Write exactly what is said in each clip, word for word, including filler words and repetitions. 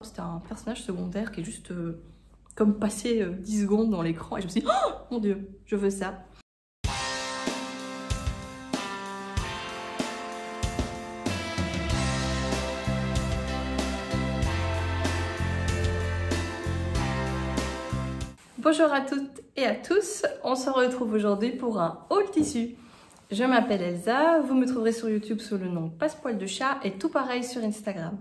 C'était un personnage secondaire qui est juste euh, comme passé euh, dix secondes dans l'écran et je me suis dit oh mon dieu, je veux ça. Bonjour à toutes et à tous, on se retrouve aujourd'hui pour un haul tissu. Je m'appelle Elsa, vous me trouverez sur YouTube sous le nom Passepoil de chat et tout pareil sur Instagram.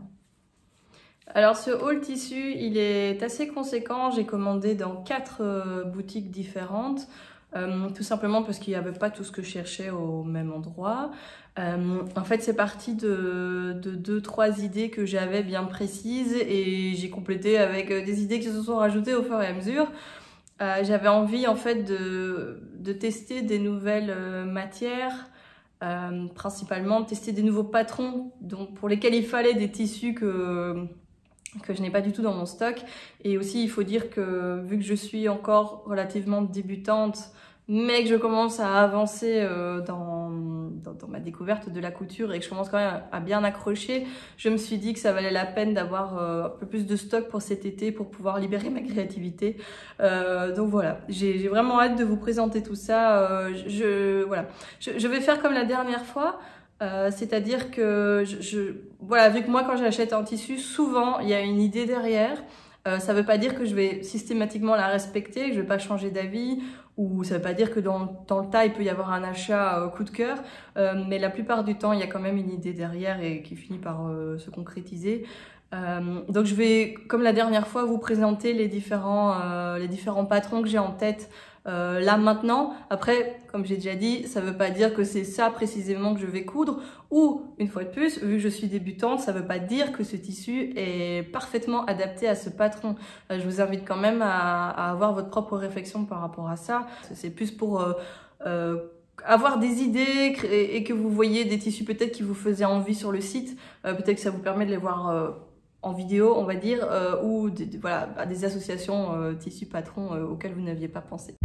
Alors ce haul tissu, il est assez conséquent, j'ai commandé dans quatre euh, boutiques différentes, euh, tout simplement parce qu'il n'y avait pas tout ce que je cherchais au même endroit. Euh, en fait c'est parti de, de deux, trois idées que j'avais bien précises et j'ai complété avec des idées qui se sont rajoutées au fur et à mesure. Euh, j'avais envie en fait de, de tester des nouvelles euh, matières, euh, principalement tester des nouveaux patrons dont, pour lesquels il fallait des tissus que... que je n'ai pas du tout dans mon stock. Et aussi il faut dire que vu que je suis encore relativement débutante mais que je commence à avancer euh, dans, dans, dans ma découverte de la couture et que je commence quand même à, à bien accrocher, je me suis dit que ça valait la peine d'avoir euh, un peu plus de stock pour cet été pour pouvoir libérer ma créativité. Euh, donc voilà, j'ai vraiment hâte de vous présenter tout ça. Euh, je, voilà. je, je vais faire comme la dernière fois. Euh, c'est-à-dire que je, je, voilà, vu que moi quand j'achète un tissu, souvent il y a une idée derrière. Euh, ça veut pas dire que je vais systématiquement la respecter, que je vais pas changer d'avis, ou ça veut pas dire que dans, dans le tas il peut y avoir un achat euh, coup de cœur, euh, mais la plupart du temps il y a quand même une idée derrière et qui finit par euh, se concrétiser. Euh, donc je vais, comme la dernière fois, vous présenter les différents, euh, les différents patrons que j'ai en tête euh, là maintenant. Après, comme j'ai déjà dit, ça veut pas dire que c'est ça précisément que je vais coudre, ou une fois de plus, vu que je suis débutante, ça veut pas dire que ce tissu est parfaitement adapté à ce patron. Euh, je vous invite quand même à, à avoir votre propre réflexion par rapport à ça. C'est plus pour euh, euh, avoir des idées et que vous voyez des tissus peut-être qui vous faisaient envie sur le site, euh, peut-être que ça vous permet de les voir euh, en vidéo, on va dire, euh, ou de, de, voilà, des associations euh, tissus patrons euh, auxquelles vous n'aviez pas pensé.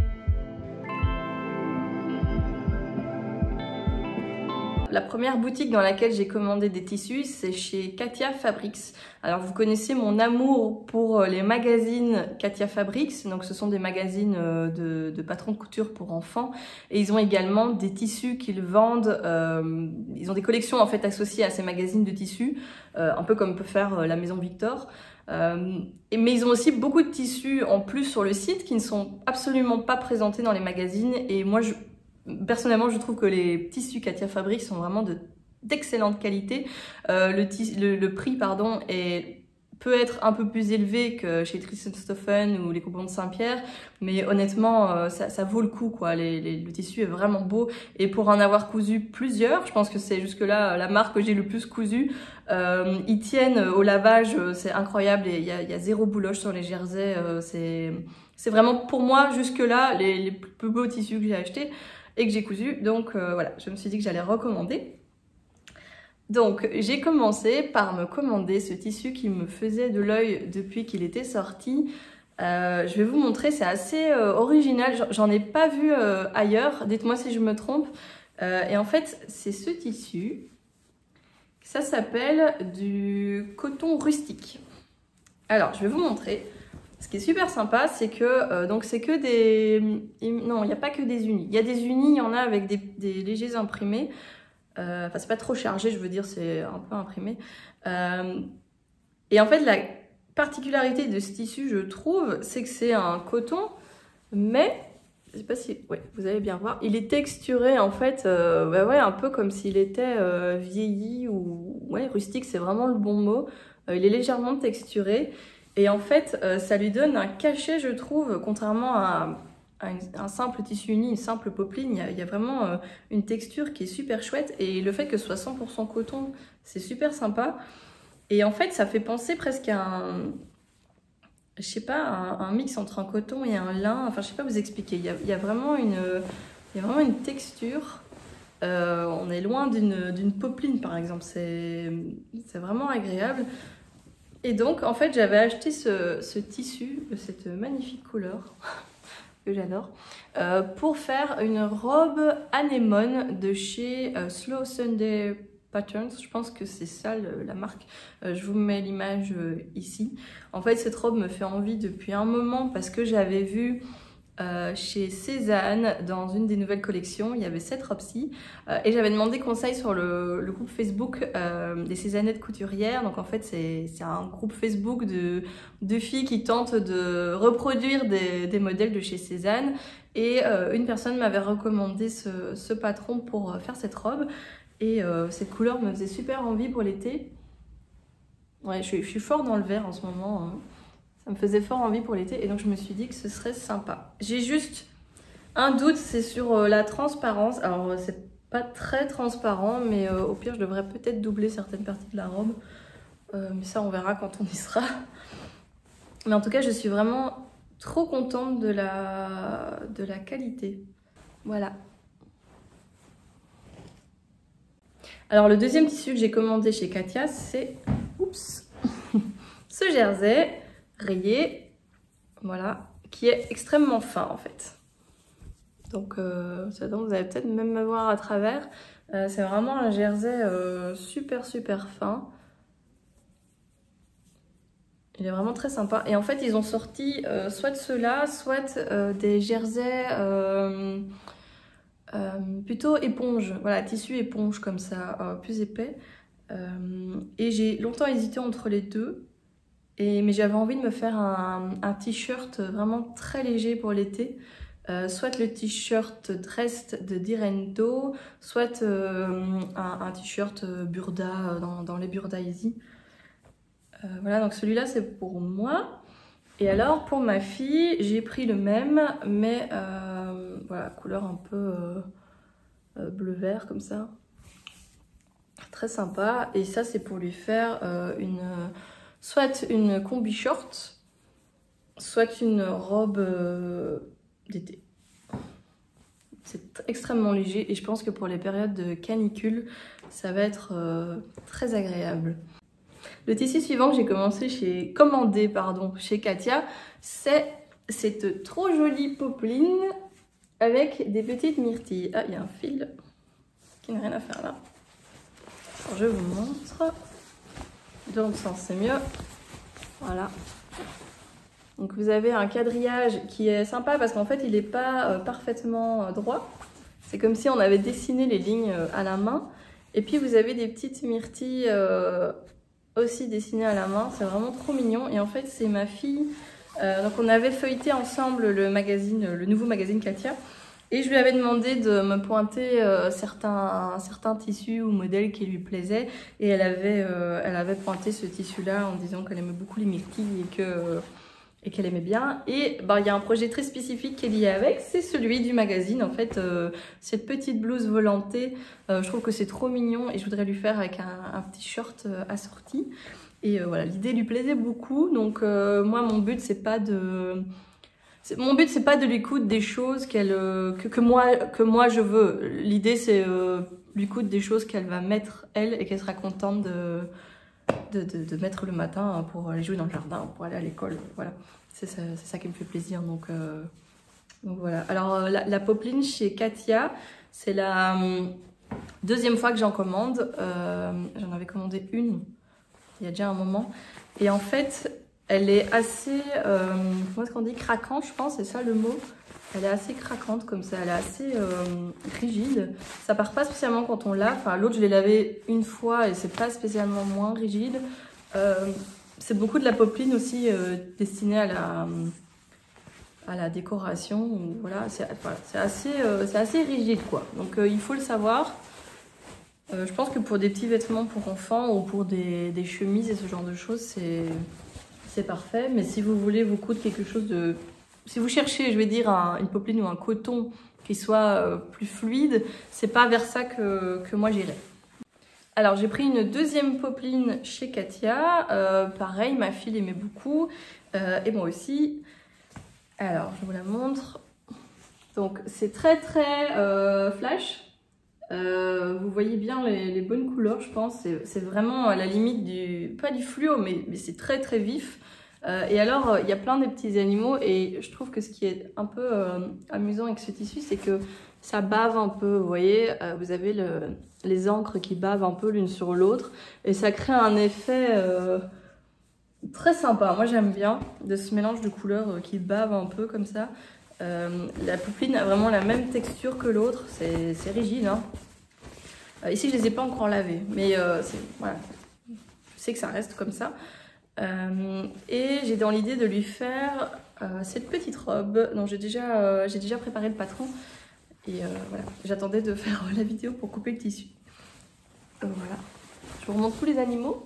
La première boutique dans laquelle j'ai commandé des tissus, c'est chez Katia Fabrics. Alors vous connaissez mon amour pour les magazines Katia Fabrics, donc ce sont des magazines de, de patrons de couture pour enfants. Et ils ont également des tissus qu'ils vendent, euh, ils ont des collections en fait associées à ces magazines de tissus, euh, un peu comme peut faire la Maison Victor. Euh, mais ils ont aussi beaucoup de tissus en plus sur le site qui ne sont absolument pas présentés dans les magazines. Et moi, je... personnellement, je trouve que les tissus Katia Fabrics sont vraiment d'excellente qualité. Euh, le, le, le prix pardon, est, peut être un peu plus élevé que chez Tristan Stoffen ou les Coupons de Saint-Pierre, mais honnêtement, euh, ça, ça vaut le coup, quoi. Les, les, le tissu est vraiment beau. Et pour en avoir cousu plusieurs, je pense que c'est jusque-là la marque que j'ai le plus cousu. Euh, ils tiennent au lavage, c'est incroyable. Il y a, y a zéro bouloche sur les jerseys. Euh, c'est vraiment pour moi, jusque-là, les, les plus beaux tissus que j'ai achetés et que j'ai cousu, donc euh, voilà, je me suis dit que j'allais recommander. Donc j'ai commencé par me commander ce tissu qui me faisait de l'œil depuis qu'il était sorti. Euh, je vais vous montrer, c'est assez euh, original, j'en ai pas vu euh, ailleurs, dites-moi si je me trompe. Euh, et en fait, c'est ce tissu, ça s'appelle du coton rustique. Alors, je vais vous montrer. Ce qui est super sympa, c'est que euh, donc c'est que des... Non, il n'y a pas que des unis. Il y a des unis, il y en a avec des, des légers imprimés. Euh, enfin, c'est pas trop chargé, je veux dire, c'est un peu imprimé. Euh, et en fait, la particularité de ce tissu, je trouve, c'est que c'est un coton, mais... Je sais pas si... Ouais, vous allez bien voir. Il est texturé, en fait, euh, bah ouais, un peu comme s'il était euh, vieilli ou... Ouais, rustique, c'est vraiment le bon mot. Euh, il est légèrement texturé. Et en fait, euh, ça lui donne un cachet, je trouve, contrairement à, à une, un simple tissu uni, une simple popeline. Il y a, il y a vraiment euh, une texture qui est super chouette. Et le fait que ce soit cent pour cent coton, c'est super sympa. Et en fait, ça fait penser presque à un... Je sais pas, un, un mix entre un coton et un lin. Enfin, je sais pas vous expliquer. Il y a, il y a, vraiment, une, il y a vraiment une texture. Euh, on est loin d'une popeline, par exemple. C'est vraiment agréable. Et donc, en fait, j'avais acheté ce, ce tissu de cette magnifique couleur que j'adore euh, pour faire une robe anémone de chez euh, Slow Sunday Patterns, je pense que c'est ça le, la marque. Euh, je vous mets l'image euh, ici. En fait, cette robe me fait envie depuis un moment parce que j'avais vu euh, chez Cézanne, dans une des nouvelles collections, il y avait cette robe-ci. Euh, et j'avais demandé conseil sur le, le groupe Facebook euh, des Cézannettes couturières. Donc en fait, c'est un groupe Facebook de, de filles qui tentent de reproduire des, des modèles de chez Cézanne. Et euh, une personne m'avait recommandé ce, ce patron pour faire cette robe. Et euh, cette couleur me faisait super envie pour l'été. Ouais, je suis, je suis fort dans le vert en ce moment. Hein. Ça me faisait fort envie pour l'été. Et donc je me suis dit que ce serait sympa. J'ai juste un doute, c'est sur euh, la transparence. Alors c'est pas très transparent, mais euh, au pire je devrais peut-être doubler certaines parties de la robe. Euh, mais ça on verra quand on y sera. Mais en tout cas je suis vraiment trop contente de la, de la qualité. Voilà. Alors le deuxième tissu que j'ai commandé chez Katia, c'est oups, ce jersey rayé, voilà, qui est extrêmement fin en fait. Donc, euh, donc vous allez peut-être même me voir à travers. Euh, c'est vraiment un jersey euh, super super fin. Il est vraiment très sympa. Et en fait ils ont sorti euh, soit ceux-là, soit euh, des jerseys... Euh, Euh, plutôt éponge, voilà, tissu éponge comme ça, euh, plus épais. Euh, et j'ai longtemps hésité entre les deux, et, mais j'avais envie de me faire un, un t-shirt vraiment très léger pour l'été. Euh, soit le t-shirt Dressed de Dirento, soit euh, un, un t-shirt Burda dans, dans les Burda Easy. Euh, voilà, donc celui-là c'est pour moi. Et alors pour ma fille, j'ai pris le même, mais euh, voilà, couleur un peu euh, euh, bleu-vert comme ça. Très sympa. Et ça c'est pour lui faire euh, une, soit une combi short, soit une robe euh, d'été. C'est extrêmement léger et je pense que pour les périodes de canicule, ça va être euh, très agréable. Le tissu suivant que j'ai commencé chez commandé pardon chez Katia, c'est cette trop jolie popeline avec des petites myrtilles. Ah, il y a un fil qui n'a rien à faire là. Alors, je vous montre. Dans l'autre sens, c'est mieux. Voilà. Donc vous avez un quadrillage qui est sympa parce qu'en fait il n'est pas euh, parfaitement euh, droit. C'est comme si on avait dessiné les lignes euh, à la main. Et puis vous avez des petites myrtilles euh, aussi dessinées à la main. C'est vraiment trop mignon. Et en fait c'est ma fille. Euh, donc on avait feuilleté ensemble le magazine, le nouveau magazine Katia. Et je lui avais demandé de me pointer euh, certains, certains tissus ou modèles qui lui plaisaient. Et elle avait, euh, elle avait pointé ce tissu-là en disant qu'elle aimait beaucoup les myrtilles et que... Euh, et qu'elle aimait bien. Et bah, il y a un projet très spécifique qui est lié avec, c'est celui du magazine. En fait, euh, cette petite blouse volantée, euh, je trouve que c'est trop mignon et je voudrais lui faire avec un, un petit short euh, assorti. Et euh, voilà, l'idée lui plaisait beaucoup. Donc euh, moi, mon but, c'est pas de... Mon but, c'est pas de lui coudre des choses qu'elle, euh, que, que, moi, que moi je veux. L'idée, c'est euh, lui coudre des choses qu'elle va mettre, elle, et qu'elle sera contente de... De, de, de mettre le matin pour aller jouer dans le jardin, pour aller à l'école, voilà. C'est ça, ça qui me fait plaisir, donc, euh, donc voilà. Alors la, la popeline chez Katia, c'est la euh, deuxième fois que j'en commande. Euh, j'en avais commandé une il y a déjà un moment. Et en fait, elle est assez, euh, comment est-ce qu'on dit, craquante, je pense, c'est ça le mot. Elle est assez craquante comme ça, elle est assez euh, rigide. Ça part pas spécialement quand on lave. Enfin, l'autre, je l'ai lavé une fois et c'est pas spécialement moins rigide. Euh, c'est beaucoup de la popeline aussi euh, destinée à la, à la décoration. Voilà, c'est voilà, assez, euh, c'est assez rigide quoi. Donc euh, il faut le savoir. Euh, je pense que pour des petits vêtements pour enfants ou pour des, des chemises et ce genre de choses, c'est parfait. Mais si vous voulez vous coudre quelque chose de... Si vous cherchez, je vais dire, un, une popeline ou un coton qui soit euh, plus fluide, c'est pas vers ça que, que moi j'irai. Alors j'ai pris une deuxième popeline chez Katia. Euh, pareil, ma fille l'aimait beaucoup. Euh, et moi aussi. Alors je vous la montre. Donc c'est très très euh, flash. Euh, vous voyez bien les, les bonnes couleurs, je pense. C'est vraiment à la limite du... Pas du fluo, mais, mais c'est très très vif. Euh, et alors, il y a plein de petits animaux et je trouve que ce qui est un peu euh, amusant avec ce tissu, c'est que ça bave un peu, vous voyez, euh, vous avez le, les encres qui bavent un peu l'une sur l'autre et ça crée un effet euh, très sympa. Moi, j'aime bien de ce mélange de couleurs qui bavent un peu comme ça. Euh, la poupline a vraiment la même texture que l'autre, c'est rigide, hein. Euh, ici, je les ai pas encore lavés, mais euh, voilà, je sais que ça reste comme ça. Euh, et j'ai dans l'idée de lui faire euh, cette petite robe dont j'ai déjà, euh, j'ai déjà préparé le patron. Et euh, voilà, j'attendais de faire la vidéo pour couper le tissu. Euh, voilà, je vous remontre tous les animaux.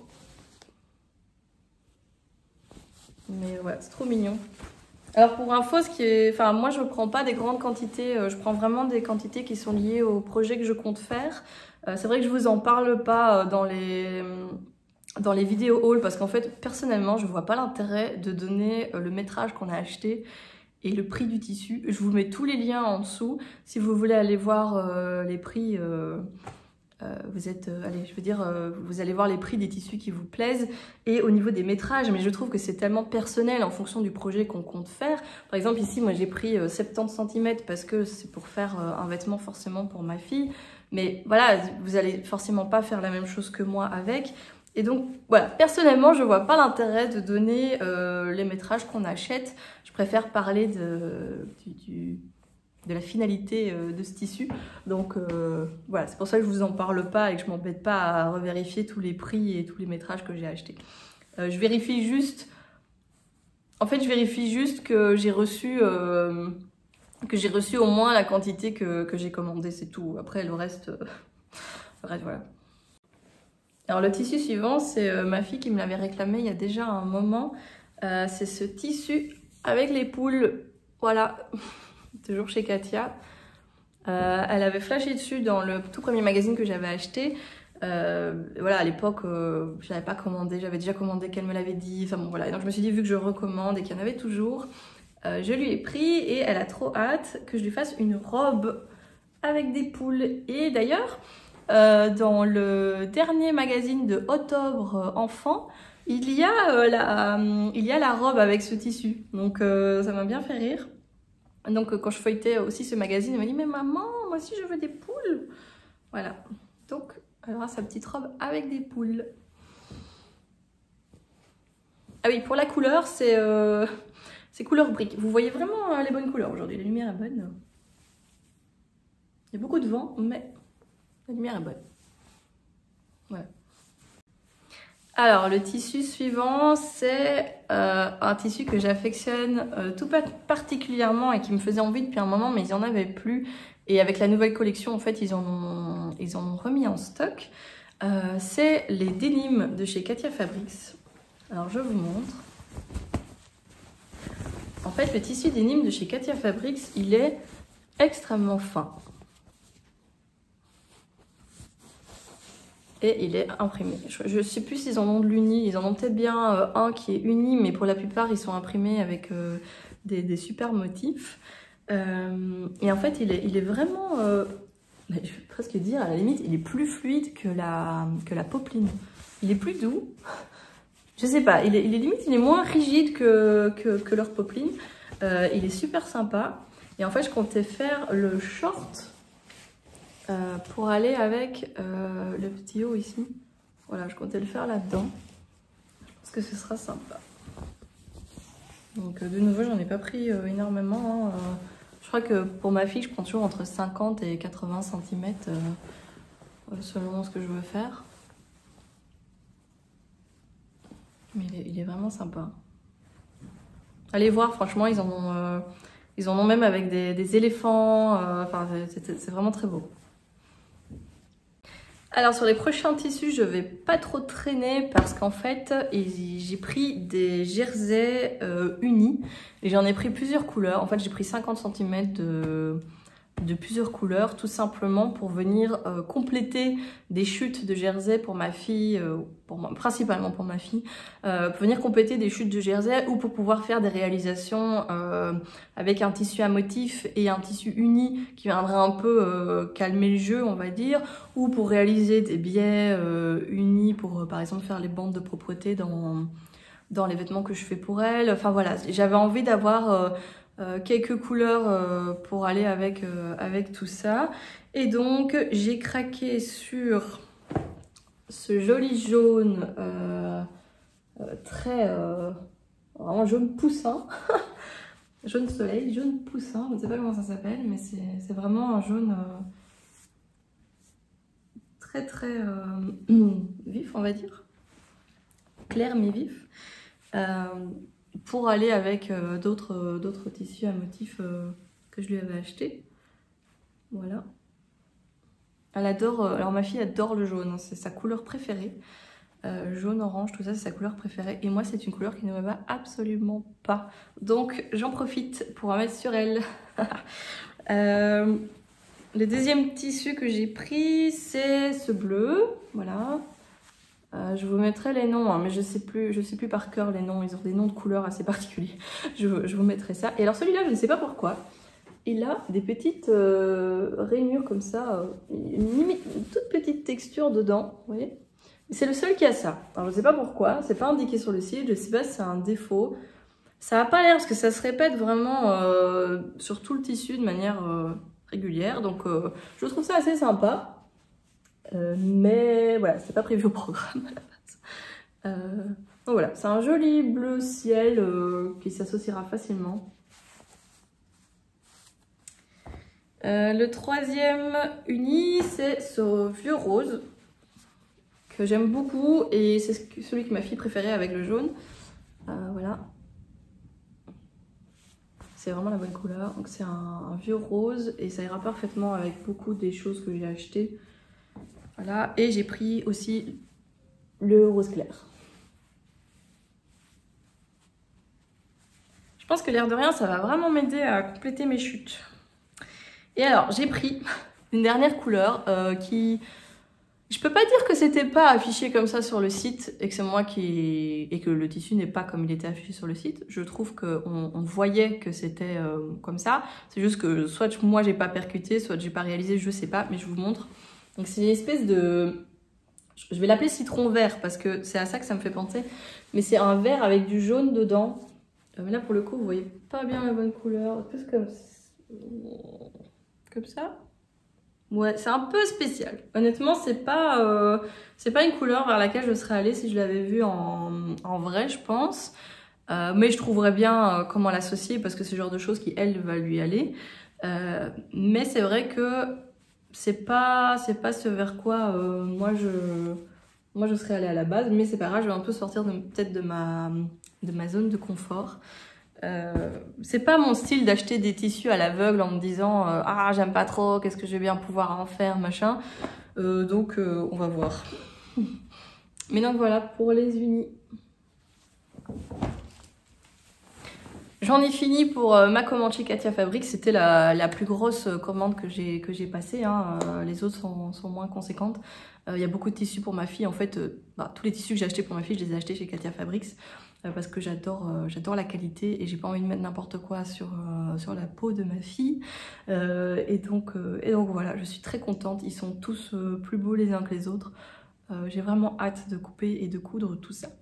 Mais ouais, c'est trop mignon. Alors pour info, ce qui est, enfin moi je ne prends pas des grandes quantités, je prends vraiment des quantités qui sont liées au projet que je compte faire. Euh, c'est vrai que je vous en parle pas dans les dans les vidéos haul parce qu'en fait personnellement je vois pas l'intérêt de donner le métrage qu'on a acheté et le prix du tissu. Je vous mets tous les liens en dessous si vous voulez aller voir euh, les prix. Euh, Euh, vous êtes, euh, allez, je veux dire, euh, vous allez voir les prix des tissus qui vous plaisent et au niveau des métrages, mais je trouve que c'est tellement personnel en fonction du projet qu'on compte faire. Par exemple, ici, moi, j'ai pris euh, soixante-dix centimètres parce que c'est pour faire euh, un vêtement forcément pour ma fille. Mais voilà, vous allez forcément pas faire la même chose que moi avec. Et donc, voilà, personnellement, je vois pas l'intérêt de donner euh, les métrages qu'on achète. Je préfère parler de, du... du de la finalité de ce tissu. Donc euh, voilà, c'est pour ça que je vous en parle pas et que je m'embête pas à revérifier tous les prix et tous les métrages que j'ai achetés. Euh, je vérifie juste, en fait je vérifie juste que j'ai reçu, euh, que j'ai reçu au moins la quantité que, que j'ai commandé, c'est tout. Après le reste, euh, le reste voilà. Alors le tissu suivant, c'est euh, ma fille qui me l'avait réclamé il y a déjà un moment. Euh, c'est ce tissu avec les poules, voilà. Toujours chez Katia. Euh, elle avait flashé dessus dans le tout premier magazine que j'avais acheté. Euh, voilà, à l'époque, euh, je n'avais pas commandé, j'avais déjà commandé qu'elle me l'avait dit. Enfin bon, voilà. Donc je me suis dit, vu que je recommande et qu'il y en avait toujours, euh, je lui ai pris et elle a trop hâte que je lui fasse une robe avec des poules. Et d'ailleurs, euh, dans le dernier magazine de octobre euh, enfant, il y, a, euh, la, euh, il y a la robe avec ce tissu. Donc euh, ça m'a bien fait rire. Donc quand je feuilletais aussi ce magazine, elle m'a dit mais maman, moi aussi je veux des poules. Voilà, donc elle aura sa petite robe avec des poules. Ah oui, pour la couleur, c'est euh, couleur brique. Vous voyez vraiment euh, les bonnes couleurs aujourd'hui, la lumière est bonne. Il y a beaucoup de vent, mais la lumière est bonne. Voilà. Alors, le tissu suivant, c'est euh, un tissu que j'affectionne euh, tout particulièrement et qui me faisait envie depuis un moment, mais il n'y en avait plus. Et avec la nouvelle collection, en fait, ils en ont, ils en ont remis en stock. Euh, c'est les Denim de chez Katia Fabrics. Alors, je vous montre. En fait, le tissu Denim de chez Katia Fabrics, il est extrêmement fin. Et il est imprimé. Je ne sais plus s'ils en ont de l'uni, ils en ont peut-être bien euh, un qui est uni, mais pour la plupart ils sont imprimés avec euh, des, des super motifs. Euh, et en fait il est, il est vraiment, euh, je vais presque dire à la limite, il est plus fluide que la, que la popeline. Il est plus doux. Je sais pas, il est, il est limite, il est moins rigide que, que, que leur popeline. Euh, il est super sympa. Et en fait je comptais faire le short. Euh, pour aller avec euh, le petit haut ici. Voilà, je comptais le faire là-dedans. Je pense que ce sera sympa. Donc euh, de nouveau, j'en ai pas pris euh, énormément. Hein. Euh, je crois que pour ma fille, je prends toujours entre cinquante et quatre-vingts centimètres euh, selon ce que je veux faire. Mais il est, il est vraiment sympa. Allez voir, franchement, ils en ont, euh, ils en ont même avec des, des éléphants. Euh, enfin, c'est vraiment très beau. Alors sur les prochains tissus, je vais pas trop traîner parce qu'en fait, j'ai pris des jerseys euh, unis et j'en ai pris plusieurs couleurs. En fait, j'ai pris cinquante centimètres de, de plusieurs couleurs, tout simplement pour venir euh, compléter des chutes de jersey pour ma fille, euh, pour moi, principalement pour ma fille, euh, pour venir compléter des chutes de jersey ou pour pouvoir faire des réalisations euh, avec un tissu à motif et un tissu uni qui viendrait un peu euh, calmer le jeu, on va dire, ou pour réaliser des biais euh, unis pour euh, par exemple faire les bandes de propreté dans, dans les vêtements que je fais pour elle. Enfin voilà, j'avais envie d'avoir euh, euh, quelques couleurs euh, pour aller avec, euh, avec tout ça. Et donc j'ai craqué sur ce joli jaune euh, euh, très euh, vraiment jaune poussin. Jaune soleil, jaune poussin, je ne sais pas comment ça s'appelle, mais c'est vraiment un jaune euh, très très euh, vif, on va dire. Clair mais vif. Euh, pour aller avec euh, d'autres d'autres tissus à motifs euh, que je lui avais acheté. Voilà. Elle adore, euh, alors ma fille adore le jaune, hein, c'est sa couleur préférée. Euh, jaune, orange, tout ça c'est sa couleur préférée. Et moi c'est une couleur qui ne me va absolument pas. Donc j'en profite pour en mettre sur elle. euh, le deuxième tissu que j'ai pris c'est ce bleu. Voilà. Euh, je vous mettrai les noms, hein, mais je sais plus, je sais plus par cœur les noms. Ils ont des noms de couleurs assez particuliers. je, je vous mettrai ça. Et alors celui-là je ne sais pas pourquoi. Il a des petites euh, rainures comme ça. Euh, une, une toute petite texture dedans. Vous voyez ? C'est le seul qui a ça. Alors je sais pas pourquoi, c'est pas indiqué sur le site, je sais pas si c'est un défaut. Ça a pas l'air parce que ça se répète vraiment euh, sur tout le tissu de manière euh, régulière. Donc euh, je trouve ça assez sympa. Euh, mais voilà, c'est pas prévu au programme à la base. Euh, donc voilà, c'est un joli bleu ciel euh, qui s'associera facilement. Euh, le troisième uni, c'est ce vieux rose. Que j'aime beaucoup et c'est celui que ma fille préférait avec le jaune. Euh, voilà. C'est vraiment la bonne couleur. Donc c'est un, un vieux rose et ça ira parfaitement avec beaucoup des choses que j'ai achetées. Voilà. Et j'ai pris aussi le rose clair. Je pense que l'air de rien, ça va vraiment m'aider à compléter mes chutes. Et alors, j'ai pris une dernière couleur euh, qui... Je peux pas dire que c'était pas affiché comme ça sur le site et que c'est moi qui... et que le tissu n'est pas comme il était affiché sur le site. Je trouve qu'on on voyait que c'était euh, comme ça. C'est juste que soit moi j'ai pas percuté, soit j'ai pas réalisé, je sais pas, mais je vous montre. Donc c'est une espèce de... Je vais l'appeler citron vert parce que c'est à ça que ça me fait penser. Mais c'est un vert avec du jaune dedans. Euh, mais là pour le coup vous voyez pas bien la bonne couleur. Plus comme... Comme ça. Ouais, c'est un peu spécial. Honnêtement, c'est pas, euh, c'est pas une couleur vers laquelle je serais allée si je l'avais vue en, en vrai, je pense. Euh, mais je trouverais bien euh, comment l'associer parce que c'est le genre de choses qui, elle, va lui aller. Euh, mais c'est vrai que c'est pas, c'est pas ce vers quoi euh, moi, je, moi je serais allée à la base. Mais c'est pas grave, je vais un peu sortir peut-être de ma, de ma zone de confort. Euh, c'est pas mon style d'acheter des tissus à l'aveugle en me disant euh, ah j'aime pas trop, qu'est-ce que je vais bien pouvoir en faire machin, euh, donc euh, on va voir. Mais donc voilà pour les unis. J'en ai fini pour euh, ma commande chez Katia Fabrics. C'était la, la plus grosse commande que j'ai que j'ai passée, hein. Euh, les autres sont, sont moins conséquentes. Il euh, y a beaucoup de tissus pour ma fille en fait. Euh, bah, tous les tissus que j'ai achetés pour ma fille je les ai achetés chez Katia Fabrics. Parce que j'adore euh, j'adore la qualité et j'ai pas envie de mettre n'importe quoi sur, euh, sur la peau de ma fille. Euh, et, donc, euh, et donc voilà, je suis très contente. Ils sont tous euh, plus beaux les uns que les autres. Euh, j'ai vraiment hâte de couper et de coudre tout ça.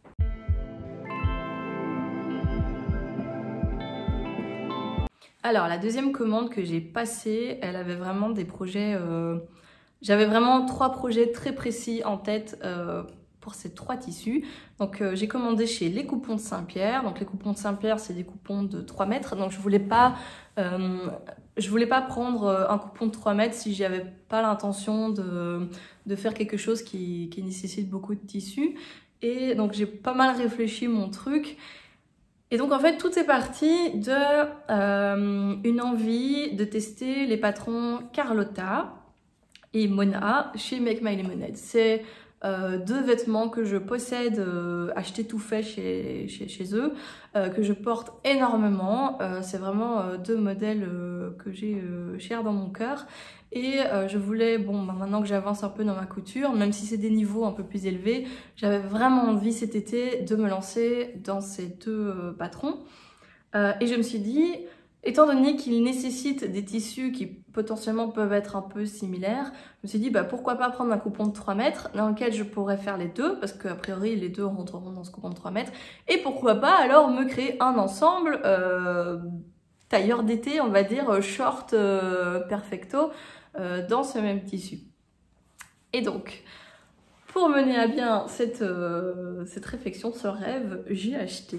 Alors la deuxième commande que j'ai passée, elle avait vraiment des projets... Euh, j'avais vraiment trois projets très précis en tête euh, pour ces trois tissus. Donc euh, j'ai commandé chez Les Coupons de Saint-Pierre. Donc les Coupons de Saint-Pierre, c'est des coupons de trois mètres. Donc je voulais pas, euh, je voulais pas prendre un coupon de trois mètres si j'avais pas l'intention de, de faire quelque chose qui, qui nécessite beaucoup de tissu. Et donc j'ai pas mal réfléchi mon truc. Et donc en fait tout est parti de euh, une envie de tester les patrons Carlotta et Mona chez Make My Lemonade. C'est euh, deux vêtements que je possède, euh, achetés tout fait chez, chez, chez eux, euh, que je porte énormément. Euh, c'est vraiment euh, deux modèles euh, que j'ai euh, chers dans mon cœur. Et euh, je voulais, bon, bah, maintenant que j'avance un peu dans ma couture, même si c'est des niveaux un peu plus élevés, j'avais vraiment envie cet été de me lancer dans ces deux euh, patrons. Euh, et je me suis dit, Étant donné qu'il nécessite des tissus qui potentiellement peuvent être un peu similaires, je me suis dit bah, pourquoi pas prendre un coupon de trois mètres dans lequel je pourrais faire les deux, parce qu'a priori les deux rentreront dans ce coupon de trois mètres, et pourquoi pas alors me créer un ensemble euh, tailleur d'été, on va dire short euh, perfecto, euh, dans ce même tissu. Et donc, pour mener à bien cette, euh, cette réflexion, ce rêve, j'ai acheté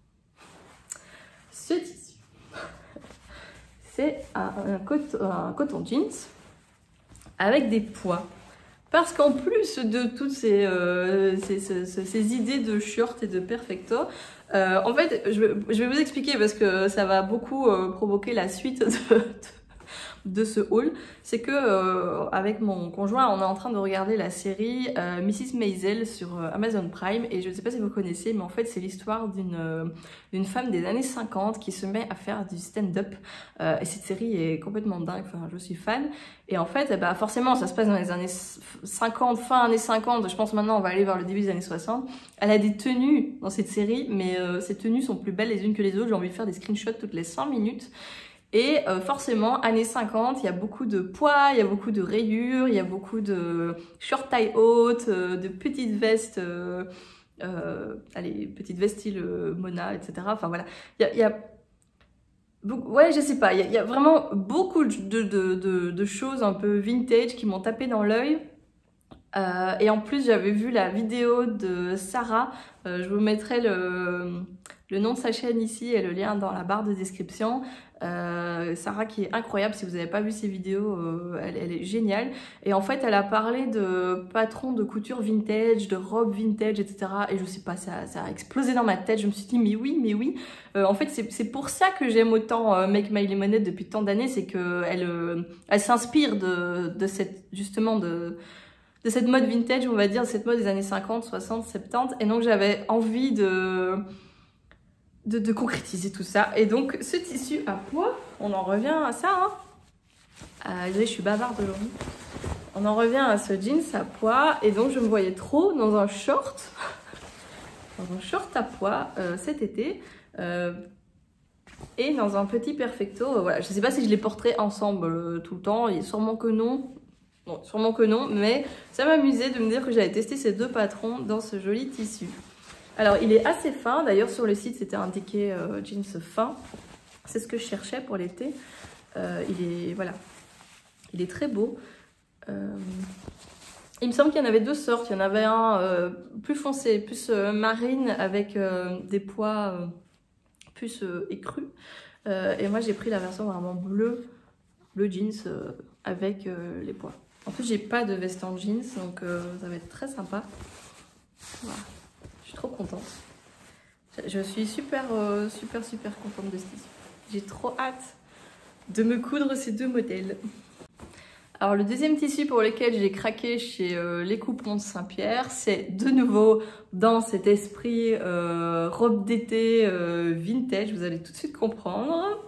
ce tissu. C'est un, un, coton, un coton jeans avec des pois. Parce qu'en plus de toutes ces, euh, ces, ces, ces idées de short et de perfecto, euh, en fait, je vais, je vais vous expliquer parce que ça va beaucoup euh, provoquer la suite de, de, de ce haul. C'est que euh, avec mon conjoint, on est en train de regarder la série euh, missus Maisel sur euh, Amazon Prime, et je ne sais pas si vous connaissez, mais en fait c'est l'histoire d'une euh, d'une femme des années cinquante qui se met à faire du stand-up, euh, et cette série est complètement dingue, enfin je suis fan. Et en fait, bah, forcément ça se passe dans les années cinquante, fin années cinquante, je pense maintenant on va aller vers le début des années soixante. Elle a des tenues dans cette série, mais euh, ces tenues sont plus belles les unes que les autres, j'ai envie de faire des screenshots toutes les cinq minutes. Et euh, forcément, années cinquante, il y a beaucoup de pois, il y a beaucoup de rayures, il y a beaucoup de short taille haute, euh, de petites vestes, euh, euh, allez, petites vestes style euh, Mona, et cetera. Enfin voilà, il y a, il y a beaucoup, ouais, je sais pas, il y a, il y a vraiment beaucoup de, de, de, de choses un peu vintage qui m'ont tapé dans l'œil. Euh, et en plus, j'avais vu la vidéo de Sarah, euh, je vous mettrai le, le nom de sa chaîne ici et le lien dans la barre de description. Euh, Sarah qui est incroyable, si vous n'avez pas vu ses vidéos, euh, elle, elle est géniale. Et en fait, elle a parlé de patrons de couture vintage, de robes vintage, et cetera. Et je sais pas, ça, ça a explosé dans ma tête. Je me suis dit, mais oui, mais oui. Euh, en fait, c'est pour ça que j'aime autant euh, Make My Lemonade depuis tant d'années, c'est qu'elle euh, elle s'inspire de, de cette, justement, de... de cette mode vintage, on va dire, cette mode des années cinquante, soixante, soixante-dix. Et donc, j'avais envie de, de, de concrétiser tout ça. Et donc, ce tissu à pois, on en revient à ça. Hein. Euh, désolée, je suis bavarde aujourd'hui. On en revient à ce jeans à pois. Et donc, je me voyais trop dans un short, dans un short à pois euh, cet été. Euh, et dans un petit perfecto. Euh, voilà. Je ne sais pas si je les porterai ensemble euh, tout le temps. Et sûrement que non. Bon, sûrement que non, mais ça m'amusait de me dire que j'avais testé ces deux patrons dans ce joli tissu. Alors, il est assez fin. D'ailleurs, sur le site, c'était indiqué euh, jeans fin. C'est ce que je cherchais pour l'été. Euh, il est, voilà, il est très beau. Euh, il me semble qu'il y en avait deux sortes. Il y en avait un euh, plus foncé, plus euh, marine, avec euh, des pois euh, plus euh, écrus. Euh, et moi, j'ai pris la version vraiment bleue, bleu jeans euh, avec euh, les pois. En plus, j'ai pas de veste en jeans, donc euh, ça va être très sympa. Voilà. Je suis trop contente. Je suis super, euh, super, super contente de ce tissu. J'ai trop hâte de me coudre ces deux modèles. Alors, le deuxième tissu pour lequel j'ai craqué chez euh, Les Coupons de Saint-Pierre, c'est de nouveau dans cet esprit euh, robe d'été euh, vintage. Vous allez tout de suite comprendre.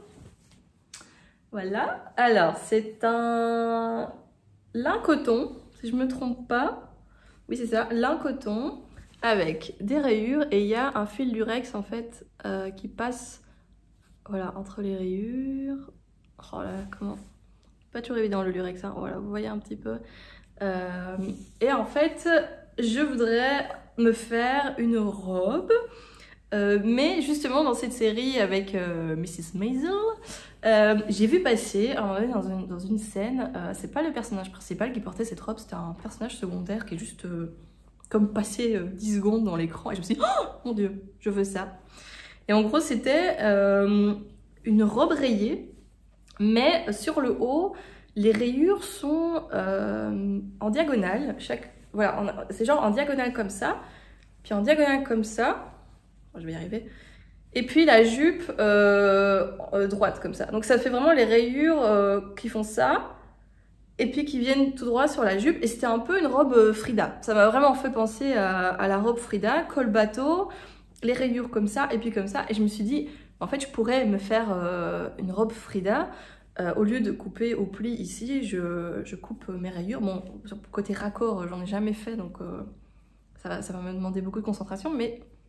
Voilà. Alors, c'est un... lin coton, si je me trompe pas. Oui, c'est ça, lin coton avec des rayures, et il y a un fil lurex en fait euh, qui passe, voilà, entre les rayures. Oh là, comment, pas toujours évident le lurex, hein. Voilà, vous voyez un petit peu. Euh, et en fait, je voudrais me faire une robe, euh, mais justement dans cette série avec euh, missus Maisel. Euh, j'ai vu passer à un moment donné dans une, dans une scène, euh, c'est pas le personnage principal qui portait cette robe, c'était un personnage secondaire qui est juste euh, comme passé euh, dix secondes dans l'écran, et je me suis dit, oh mon dieu, je veux ça. Et en gros, c'était euh, une robe rayée, mais sur le haut, les rayures sont euh, en diagonale. Chaque, voilà, c'est genre en diagonale comme ça, puis en diagonale comme ça. Je vais y arriver. Et puis la jupe euh, euh, droite comme ça. Donc ça fait vraiment les rayures euh, qui font ça, et puis qui viennent tout droit sur la jupe. Et c'était un peu une robe euh, Frida. Ça m'a vraiment fait penser à, à la robe Frida, col bateau, les rayures comme ça, et puis comme ça. Et je me suis dit, en fait, je pourrais me faire euh, une robe Frida. Euh, au lieu de couper au pli ici, je, je coupe mes rayures. Bon, côté raccord, j'en ai jamais fait, donc euh, ça, va, ça va me demander beaucoup de concentration, mais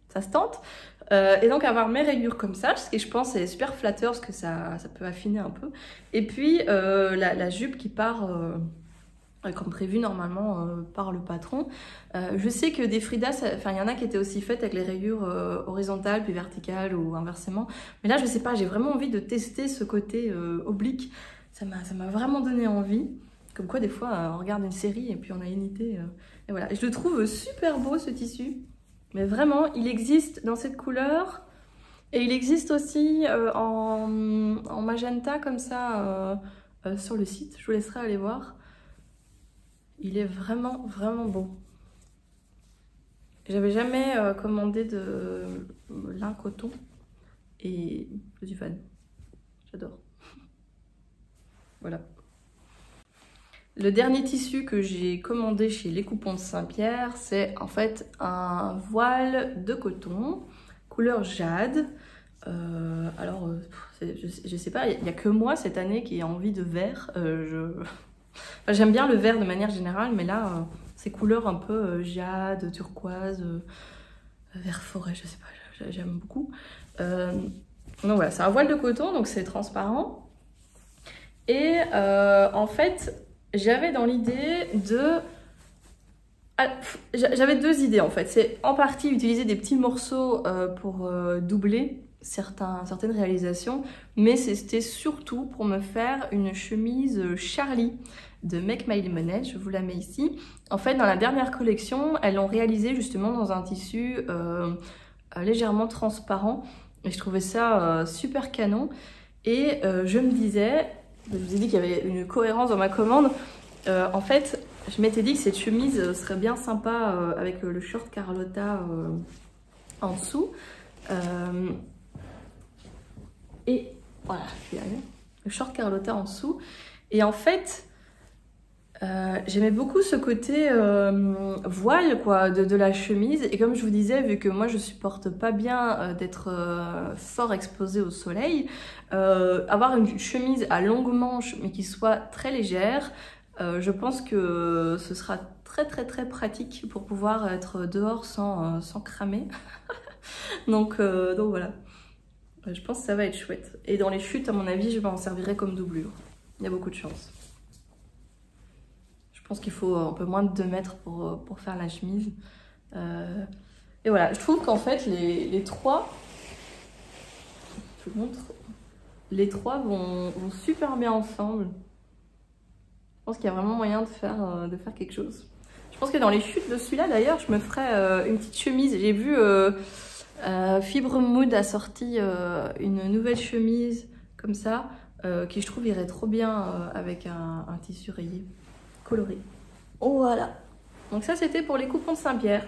ça se tente. Euh, et donc avoir mes rayures comme ça, ce qui je pense est super flatteur parce que ça, ça peut affiner un peu. Et puis euh, la, la jupe qui part euh, comme prévu normalement euh, par le patron. Euh, je sais que des Frida, enfin il y en a qui étaient aussi faites avec les rayures euh, horizontales puis verticales ou inversement. Mais là je sais pas, j'ai vraiment envie de tester ce côté euh, oblique. Ça m'a, ça m'a vraiment donné envie. Comme quoi des fois euh, on regarde une série et puis on a une idée. Euh, et voilà, et je le trouve super beau ce tissu. Mais vraiment, il existe dans cette couleur et il existe aussi euh, en, en magenta comme ça euh, euh, sur le site. Je vous laisserai aller voir. Il est vraiment, vraiment beau. J'avais jamais euh, commandé de lin coton et je suis fan. J'adore. Voilà. Le dernier tissu que j'ai commandé chez Les Coupons de Saint-Pierre, c'est en fait un voile de coton, couleur jade. Euh, alors, je, je sais pas, il n'y a que moi cette année qui a envie de vert. Euh, je... enfin, j'aime bien le vert de manière générale, mais là, euh, ces couleurs un peu euh, jade, turquoise, euh, vert forêt, je sais pas, j'aime beaucoup. Euh, donc voilà, c'est un voile de coton, donc c'est transparent. Et euh, en fait, j'avais dans l'idée de... J'avais deux idées en fait. C'est en partie utiliser des petits morceaux euh, pour euh, doubler certains, certaines réalisations, mais c'était surtout pour me faire une chemise Charlie de Make My Lemonade. Je vous la mets ici. En fait, dans la dernière collection, elles l'ont réalisée justement dans un tissu euh, légèrement transparent. Et je trouvais ça euh, super canon. Et euh, je me disais... Je vous ai dit qu'il y avait une cohérence dans ma commande. Euh, en fait, je m'étais dit que cette chemise serait bien sympa euh, avec le short Carlotta euh, en dessous. Euh, et voilà, je vais y arriver. Le short Carlotta en dessous. Et en fait, euh, j'aimais beaucoup ce côté euh, voile quoi, de, de la chemise. Et comme je vous disais, vu que moi je supporte pas bien euh, d'être euh, fort exposée au soleil, euh, avoir une chemise à longue manche mais qui soit très légère, euh, je pense que ce sera très très très pratique pour pouvoir être dehors sans, euh, sans cramer. donc, euh, donc voilà, je pense que ça va être chouette. Et dans les chutes, à mon avis, je m'en servirai comme doublure. Il y a beaucoup de chance. Je pense qu'il faut un peu moins de deux mètres pour, pour faire la chemise. Euh, et voilà, je trouve qu'en fait, les, les trois, je vous montre, les trois vont, vont super bien ensemble. Je pense qu'il y a vraiment moyen de faire, de faire quelque chose. Je pense que dans les chutes de celui-là, d'ailleurs, je me ferais euh, une petite chemise. J'ai vu euh, euh, Fibre Mood a sorti euh, une nouvelle chemise comme ça, euh, qui je trouve irait trop bien euh, avec un, un tissu rayé. Coloré. Voilà. Donc ça c'était pour les coupons de Saint-Pierre.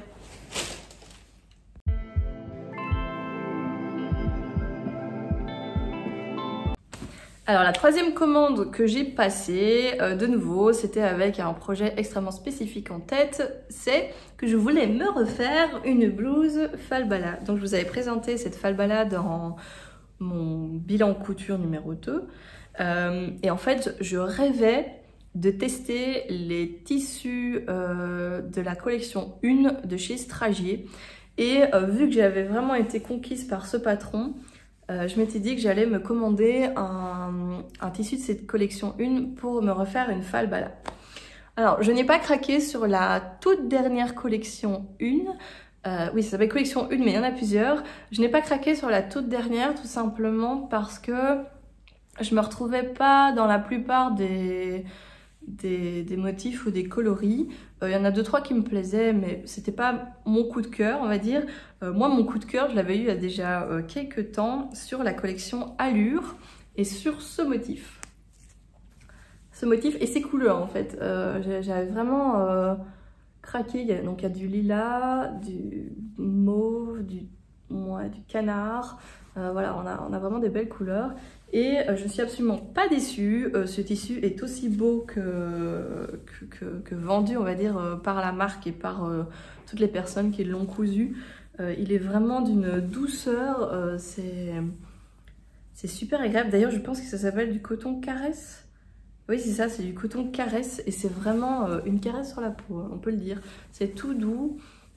Alors la troisième commande que j'ai passée, euh, de nouveau, c'était avec un projet extrêmement spécifique en tête, c'est que je voulais me refaire une blouse falbala. Donc je vous avais présenté cette falbala dans mon bilan couture numéro deux. Euh, et en fait, je rêvais de tester les tissus euh, de la collection un de chez Stragier. Et euh, vu que j'avais vraiment été conquise par ce patron, euh, je m'étais dit que j'allais me commander un, un tissu de cette collection un pour me refaire une falbala. Alors, je n'ai pas craqué sur la toute dernière collection un. Euh, oui, ça s'appelle collection un, mais il y en a plusieurs. Je n'ai pas craqué sur la toute dernière, tout simplement parce que je me retrouvais pas dans la plupart des... Des, des motifs ou des coloris. Il euh, y en a deux trois qui me plaisaient, mais c'était pas mon coup de cœur, on va dire. Euh, moi, mon coup de cœur, je l'avais eu il y a déjà euh, quelques temps sur la collection Allure et sur ce motif. Ce motif et ces couleurs, en fait. Euh, J'avais vraiment euh, craqué. Il y a, donc, il y a du lilas, du mauve, du, ouais, du canard. Euh, voilà, on a, on a vraiment des belles couleurs. Et euh, je ne suis absolument pas déçue. Euh, ce tissu est aussi beau que, que, que, que vendu, on va dire, euh, par la marque et par euh, toutes les personnes qui l'ont cousu. Euh, il est vraiment d'une douceur. Euh, c'est super agréable. D'ailleurs, je pense que ça s'appelle du coton caresse. Oui, c'est ça, c'est du coton caresse. Et c'est vraiment euh, une caresse sur la peau, on peut le dire. C'est tout doux.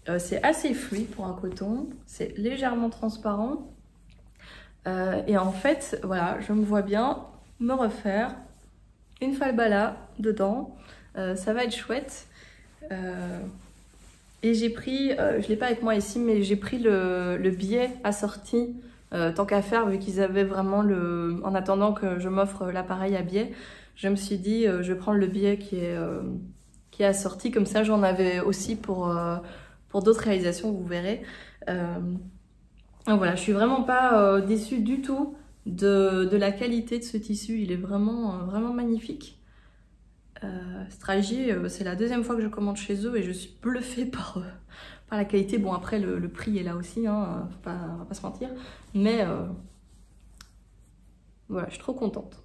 Euh, c'est assez fluide pour un coton, c'est légèrement transparent. Euh, et en fait, voilà, je me vois bien me refaire une falbala dedans. Euh, ça va être chouette. Euh, et j'ai pris, euh, je l'ai pas avec moi ici, mais j'ai pris le, le biais assorti, euh, tant qu'à faire, vu qu'ils avaient vraiment le... En attendant que je m'offre l'appareil à biais, je me suis dit, euh, je vais prendre le biais qui est, euh, qui est assorti. Comme ça, j'en avais aussi pour, euh, pour d'autres réalisations, vous verrez. Euh, donc voilà, je suis vraiment pas euh, déçue du tout de, de la qualité de ce tissu. Il est vraiment, euh, vraiment magnifique. Euh, Stragier, euh, c'est la deuxième fois que je commande chez eux et je suis bluffée par, euh, par la qualité. Bon, après, le, le prix est là aussi, hein, faut pas, on va pas se mentir. Mais euh, voilà, je suis trop contente.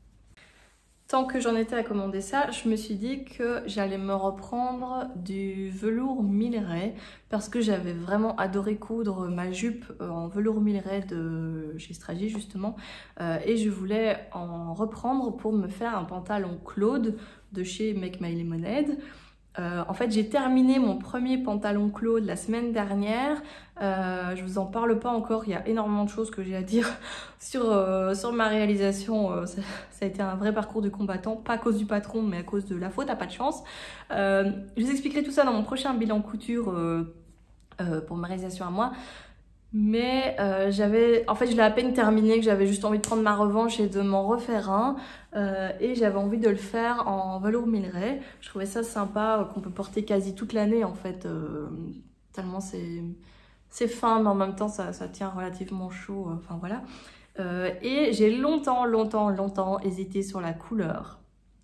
Tant que j'en étais à commander ça, je me suis dit que j'allais me reprendre du velours Milleray parce que j'avais vraiment adoré coudre ma jupe en velours Milleray de chez Stragier justement, euh, et je voulais en reprendre pour me faire un pantalon Claude de chez Make My Lemonade. Euh, en fait, j'ai terminé mon premier pantalon Claude la semaine dernière. Euh, je vous en parle pas encore, il y a énormément de choses que j'ai à dire sur, euh, sur ma réalisation. Euh, ça, ça a été un vrai parcours du combattant, pas à cause du patron, mais à cause de la faute, à pas de chance. Euh, je vous expliquerai tout ça dans mon prochain bilan couture euh, euh, pour ma réalisation à moi. Mais euh, j'avais, en fait, je l'ai à peine terminé, que j'avais juste envie de prendre ma revanche et de m'en refaire un. Euh, et j'avais envie de le faire en velours Milleray. Je trouvais ça sympa, euh, qu'on peut porter quasi toute l'année en fait. Euh, tellement c'est c'est fin, mais en même temps ça, ça tient relativement chaud. Euh, enfin voilà. Euh, et j'ai longtemps, longtemps, longtemps hésité sur la couleur.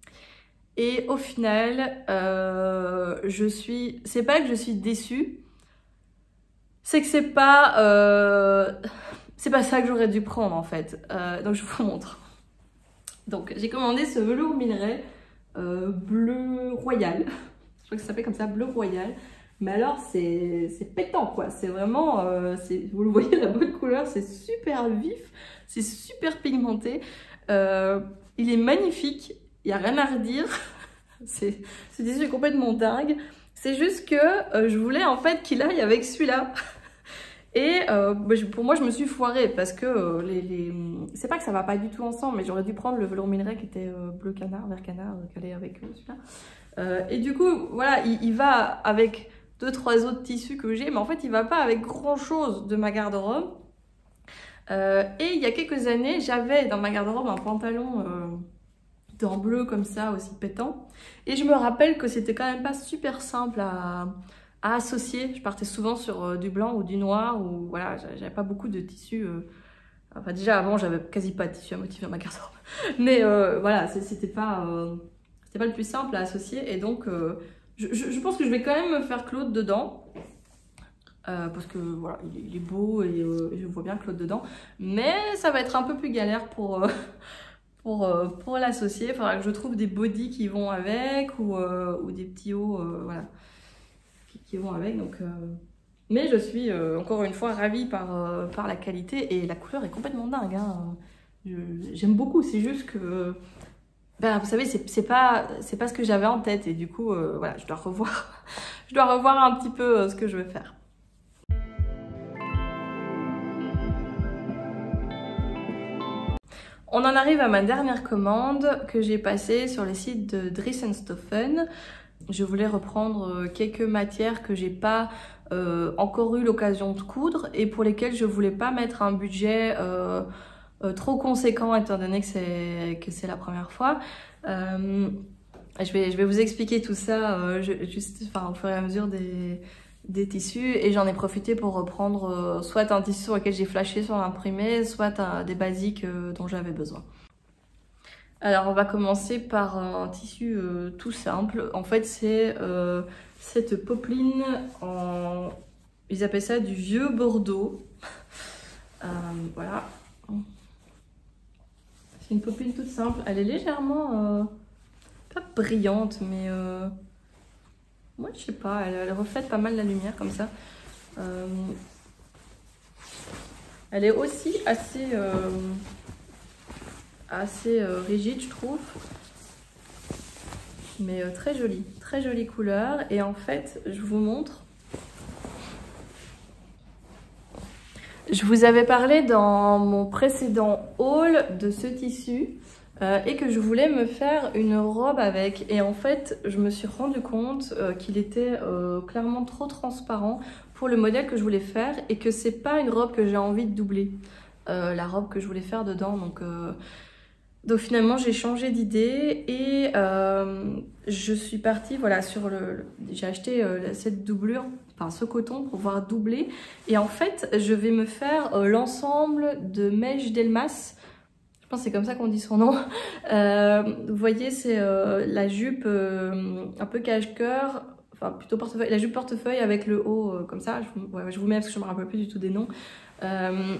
Et au final, euh, je suis. C'est pas que je suis déçue. C'est que c'est pas, euh, c'est pas ça que j'aurais dû prendre en fait. Euh, donc je vous montre. Donc j'ai commandé ce velours Milleray euh, bleu royal. Je crois que ça s'appelle comme ça, bleu royal. Mais alors c'est pétant quoi. C'est vraiment, euh, vous le voyez la bonne couleur, c'est super vif, c'est super pigmenté. Euh, il est magnifique, il n'y a rien à redire. Ce tissu est complètement dingue. C'est juste que euh, je voulais en fait qu'il aille avec celui-là. Et euh, pour moi, je me suis foirée parce que euh, les, les... c'est pas que ça va pas du tout ensemble, mais j'aurais dû prendre le velours Milleray qui était euh, bleu canard, vert canard, euh, qui allait avec euh, celui-là. Euh, et du coup, voilà, il, il va avec deux, trois autres tissus que j'ai, mais en fait, il va pas avec grand-chose de ma garde-robe. Euh, et il y a quelques années, j'avais dans ma garde-robe un pantalon euh, en bleu comme ça, aussi pétant. Et je me rappelle que c'était quand même pas super simple à... à associer. Je partais souvent sur euh, du blanc ou du noir, ou voilà, j'avais pas beaucoup de tissus. Euh... Enfin, déjà avant, j'avais quasi pas de tissu à motif dans ma garde-robe. Mais euh, voilà, c'était pas, euh... c'était pas le plus simple à associer. Et donc, euh, je, je, je pense que je vais quand même me faire Claude dedans. Euh, parce que voilà, il est, il est beau et, euh, et je vois bien Claude dedans. Mais ça va être un peu plus galère pour. Euh... Pour, euh, pour l'associer. Il faudra que je trouve des bodys qui vont avec, ou, euh, ou des petits hauts, euh, voilà, qui vont avec. Donc, euh... mais je suis euh, encore une fois ravie par, euh, par la qualité, et la couleur est complètement dingue, hein. J'aime beaucoup, c'est juste que ben, vous savez, c'est pas, c'est pas ce que j'avais en tête, et du coup euh, voilà, je dois revoir je dois revoir un petit peu euh, ce que je veux faire. On en arrive à ma dernière commande que j'ai passée sur les sites de Dries and Stoffen. Je voulais reprendre quelques matières que j'ai pas euh, encore eu l'occasion de coudre et pour lesquelles je voulais pas mettre un budget euh, euh, trop conséquent étant donné que c'est que c'est la première fois. Euh, je vais je vais vous expliquer tout ça euh, je, juste enfin au fur et à mesure des des tissus, et j'en ai profité pour reprendre euh, soit un tissu sur lequel j'ai flashé sur l'imprimé, soit un, des basiques euh, dont j'avais besoin. Alors on va commencer par un tissu euh, tout simple. En fait c'est euh, cette popeline en... ils appellent ça du vieux Bordeaux. euh, voilà. C'est une popeline toute simple. Elle est légèrement... Euh, pas brillante, mais... Euh, moi je sais pas, elle, elle reflète pas mal la lumière comme ça. Euh, elle est aussi assez... Euh, assez euh, rigide je trouve, mais euh, très jolie, très jolie couleur. Et en fait je vous montre, Je vous avais parlé dans mon précédent haul de ce tissu euh, et que je voulais me faire une robe avec. Et en fait, je me suis rendu compte euh, qu'il était euh, clairement trop transparent pour le modèle que je voulais faire et que c'est pas une robe que j'ai envie de doubler. Euh, la robe que je voulais faire dedans, donc... Euh... Donc finalement j'ai changé d'idée et euh, je suis partie voilà sur le, le j'ai acheté euh, cette doublure, enfin ce coton pour pouvoir doubler et en fait je vais me faire euh, l'ensemble de Mèche Delmas, je pense que c'est comme ça qu'on dit son nom. Euh, vous voyez c'est euh, la jupe euh, un peu cache-cœur, enfin plutôt portefeuille, la jupe portefeuille avec le haut euh, comme ça, je, ouais, je vous mets parce que je me rappelle plus du tout des noms. Euh,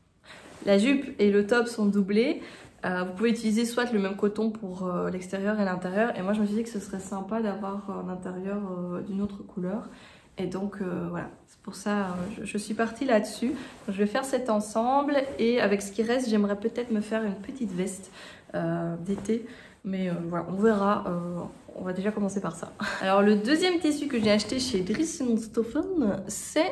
la jupe et le top sont doublés. Euh, vous pouvez utiliser soit le même coton pour euh, l'extérieur et l'intérieur. Et moi, je me suis dit que ce serait sympa d'avoir un intérieur euh, d'une autre couleur. Et donc, euh, voilà. C'est pour ça euh, je, je suis partie là-dessus. Je vais faire cet ensemble. Et avec ce qui reste, j'aimerais peut-être me faire une petite veste euh, d'été. Mais euh, voilà, on verra. Euh, on va déjà commencer par ça. Alors, le deuxième tissu que j'ai acheté chez Dries en Stoffen, c'est...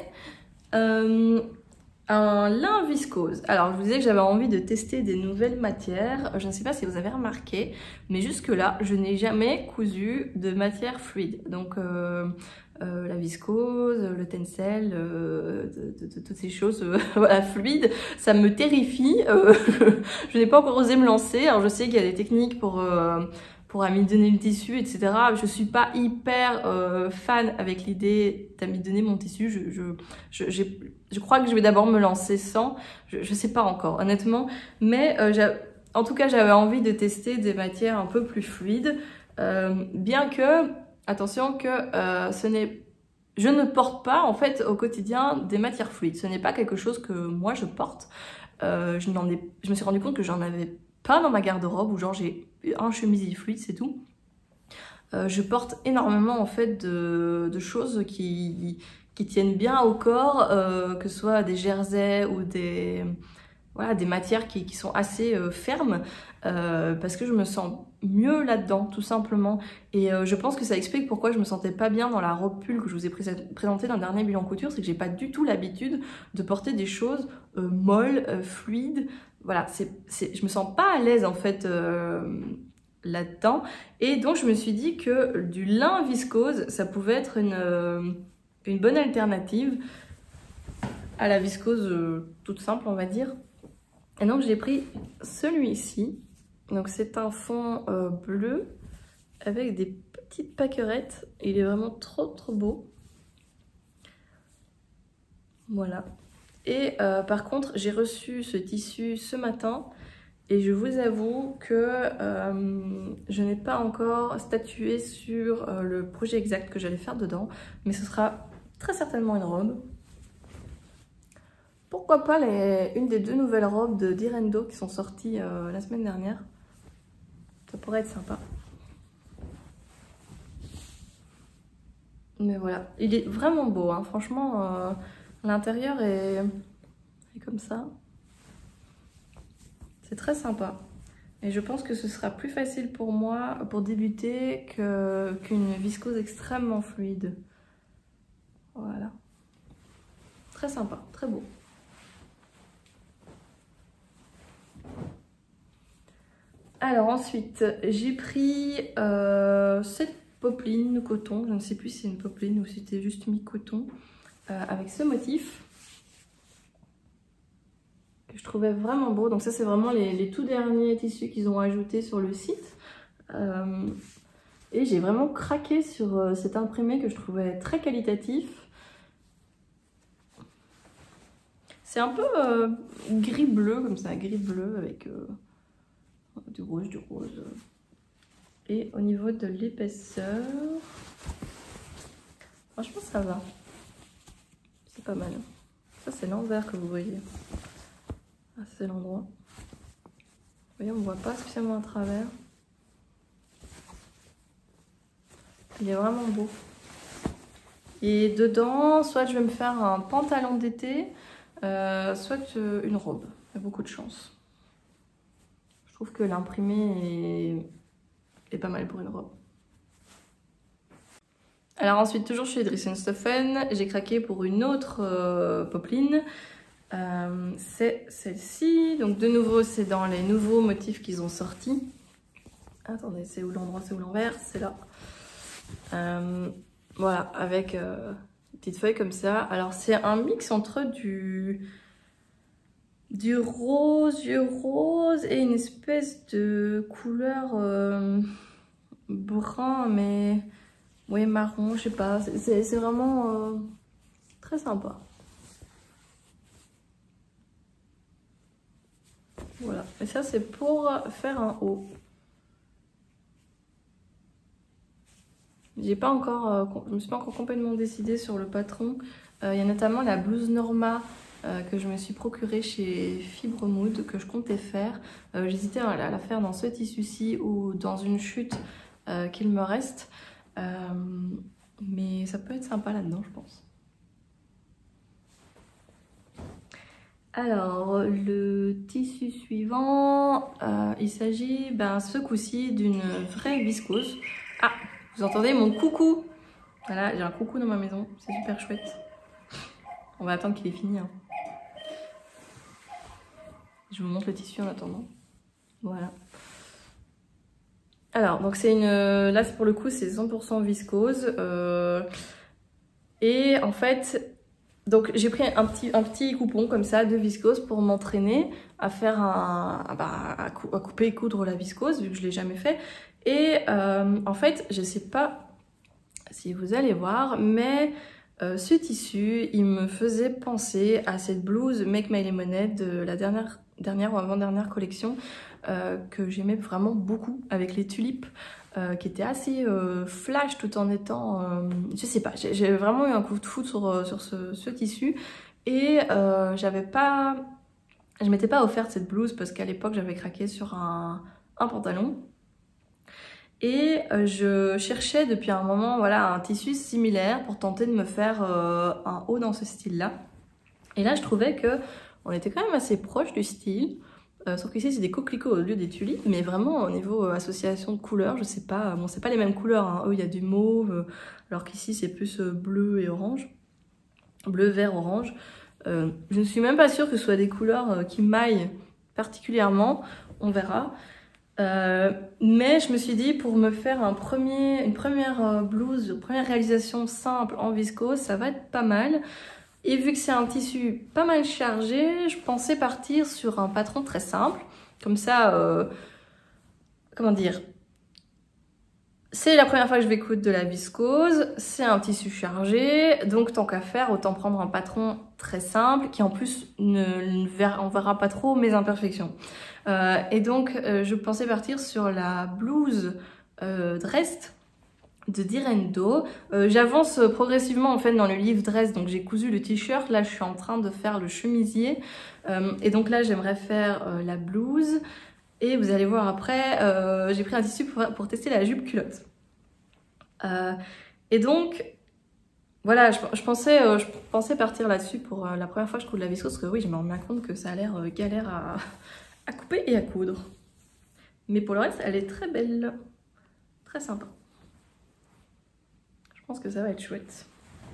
Euh, un lin viscose. Alors je vous disais que j'avais envie de tester des nouvelles matières. Je ne sais pas si vous avez remarqué, mais jusque là je n'ai jamais cousu de matière fluide. Donc euh, euh, la viscose, le tencel, euh, de, de, de, toutes ces choses euh, voilà, fluides, ça me terrifie. Euh, je n'ai pas encore osé me lancer. Alors je sais qu'il y a des techniques pour... Euh, pour amidonner le tissu, et cetera. Je suis pas hyper euh, fan avec l'idée d'amidonner mon tissu. Je, je, je, j'ai, je crois que je vais d'abord me lancer sans. Je, je sais pas encore, honnêtement. Mais euh, en tout cas, j'avais envie de tester des matières un peu plus fluides. Euh, bien que, attention, que euh, ce n'est... Je ne porte pas, en fait, au quotidien, des matières fluides. Ce n'est pas quelque chose que moi, je porte. Euh, je, n'en ai... je me suis rendu compte que j'en avais pas dans ma garde-robe, où genre j'ai un chemisier fluide, c'est tout. Euh, je porte énormément en fait de, de choses qui, qui tiennent bien au corps, euh, que ce soit des jerseys ou des, voilà, des matières qui, qui sont assez euh, fermes, euh, parce que je me sens mieux là-dedans, tout simplement. Et euh, je pense que ça explique pourquoi je me sentais pas bien dans la robe pull que je vous ai pré présentée dans le dernier bilan couture, c'est que j'ai pas du tout l'habitude de porter des choses euh, molles, euh, fluides. Voilà, c'est, c'est, je me sens pas à l'aise en fait euh, là-dedans. Et donc je me suis dit que du lin viscose, ça pouvait être une, euh, une bonne alternative à la viscose euh, toute simple, on va dire. Et donc j'ai pris celui-ci. Donc c'est un fond euh, bleu avec des petites paquerettes. Il est vraiment trop trop beau. Voilà. Et euh, par contre, j'ai reçu ce tissu ce matin et je vous avoue que euh, je n'ai pas encore statué sur euh, le projet exact que j'allais faire dedans, mais ce sera très certainement une robe. Pourquoi pas les, une des deux nouvelles robes de Direndo qui sont sorties euh, la semaine dernière. Ça pourrait être sympa. Mais voilà, il est vraiment beau, hein. Franchement, euh, l'intérieur est... comme ça. C'est très sympa. Et je pense que ce sera plus facile pour moi pour débuter que, qu'une viscose extrêmement fluide. Voilà. Très sympa, très beau. Alors ensuite, j'ai pris euh, cette popeline coton. Je ne sais plus si c'est une popeline ou si c'était juste mi-coton. Euh, avec ce motif. Je trouvais vraiment beau. Donc ça c'est vraiment les, les tout derniers tissus qu'ils ont ajoutés sur le site. Euh, et j'ai vraiment craqué sur euh, cet imprimé que je trouvais très qualitatif. C'est un peu euh, gris-bleu comme ça, gris-bleu avec euh, du rouge, du rose. Et au niveau de l'épaisseur, franchement ça va. C'est pas mal. Ça c'est l'envers que vous voyez. Ah, c'est l'endroit. Vous voyez, on ne voit pas spécialement à travers. Il est vraiment beau. Et dedans, soit je vais me faire un pantalon d'été, euh, soit une robe. Il y a beaucoup de chance. Je trouve que l'imprimé est... est pas mal pour une robe. Alors ensuite, toujours chez Dries en Stoffen, j'ai craqué pour une autre euh, popeline. Euh, c'est celle-ci. Donc de nouveau, c'est dans les nouveaux motifs qu'ils ont sortis. Attendez, c'est où l'endroit, c'est où l'envers? C'est là. Euh, voilà, avec euh, des petites feuilles comme ça. Alors c'est un mix entre du... du rose, du rose et une espèce de couleur euh, brun, mais ouais, marron, je sais pas. C'est vraiment euh, très sympa. Voilà, et ça c'est pour faire un haut. J'ai pas encore, euh, je me suis pas encore complètement décidée sur le patron. Il euh, y a notamment la blouse Norma euh, que je me suis procurée chez Fibre Mood que je comptais faire. Euh, J'hésitais à la faire dans ce tissu-ci ou dans une chute euh, qu'il me reste. Euh, mais ça peut être sympa là-dedans, je pense. Alors, le tissu suivant, euh, il s'agit ben, ce coup-ci d'une vraie viscose. Ah, vous entendez mon coucou? Voilà, j'ai un coucou dans ma maison, c'est super chouette. On va attendre qu'il ait fini. Hein. Je vous montre le tissu en attendant. Voilà. Alors, donc c'est une... Là, pour le coup, c'est cent pour cent viscose. Euh, et en fait... Donc j'ai pris un petit, un petit coupon comme ça de viscose pour m'entraîner à faire un, bah, à, cou à couper et coudre la viscose vu que je l'ai jamais fait. Et euh, en fait, je sais pas si vous allez voir, mais euh, ce tissu, il me faisait penser à cette blouse Make My Lemonade de la dernière, dernière ou avant-dernière collection euh, que j'aimais vraiment beaucoup avec les tulipes. Euh, qui était assez euh, flash tout en étant... Euh, je sais pas, j'ai vraiment eu un coup de foudre sur, sur ce, ce tissu. Et euh, j'avais pas... Je m'étais pas offerte cette blouse parce qu'à l'époque j'avais craqué sur un, un pantalon. Et euh, je cherchais depuis un moment voilà, un tissu similaire pour tenter de me faire euh, un haut dans ce style-là. Et là je trouvais que on était quand même assez proche du style. Euh, sauf qu'ici c'est des coquelicots au lieu des tulipes, mais vraiment au niveau euh, association de couleurs, je sais pas, bon c'est pas les mêmes couleurs, hein. Eux il y a du mauve, euh, alors qu'ici c'est plus euh, bleu et orange, bleu, vert, orange. Euh, je ne suis même pas sûre que ce soit des couleurs euh, qui m'aillent particulièrement, on verra. Euh, mais je me suis dit pour me faire un premier, une première euh, blouse, une première réalisation simple en viscose, ça va être pas mal. Et vu que c'est un tissu pas mal chargé, je pensais partir sur un patron très simple. Comme ça, euh, comment dire, c'est la première fois que je vais coudre de la viscose, c'est un tissu chargé, donc tant qu'à faire, autant prendre un patron très simple qui en plus ne, ne verra, on verra pas trop mes imperfections. Euh, et donc euh, je pensais partir sur la blouse euh, Drest de Direndo. Euh, J'avance progressivement en fait dans le livre Dress, donc j'ai cousu le t-shirt, là je suis en train de faire le chemisier, euh, et donc là j'aimerais faire euh, la blouse, et vous allez voir après, euh, j'ai pris un tissu pour, pour tester la jupe culotte. Euh, et donc, voilà, je, je, pensais, euh, je pensais partir là-dessus pour euh, la première fois que je couds de la viscose, parce que oui, je me rends bien compte que ça a l'air euh, galère à, à couper et à coudre. Mais pour le reste, elle est très belle, très sympa. Je pense que ça va être chouette.